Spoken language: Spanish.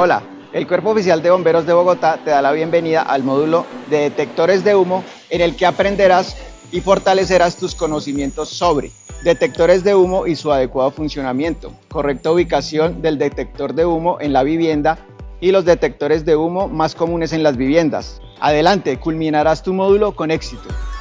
Hola, el Cuerpo Oficial de Bomberos de Bogotá te da la bienvenida al módulo de detectores de humo, en el que aprenderás y fortalecerás tus conocimientos sobre detectores de humo y su adecuado funcionamiento, correcta ubicación del detector de humo en la vivienda y los detectores de humo más comunes en las viviendas. Adelante, culminarás tu módulo con éxito.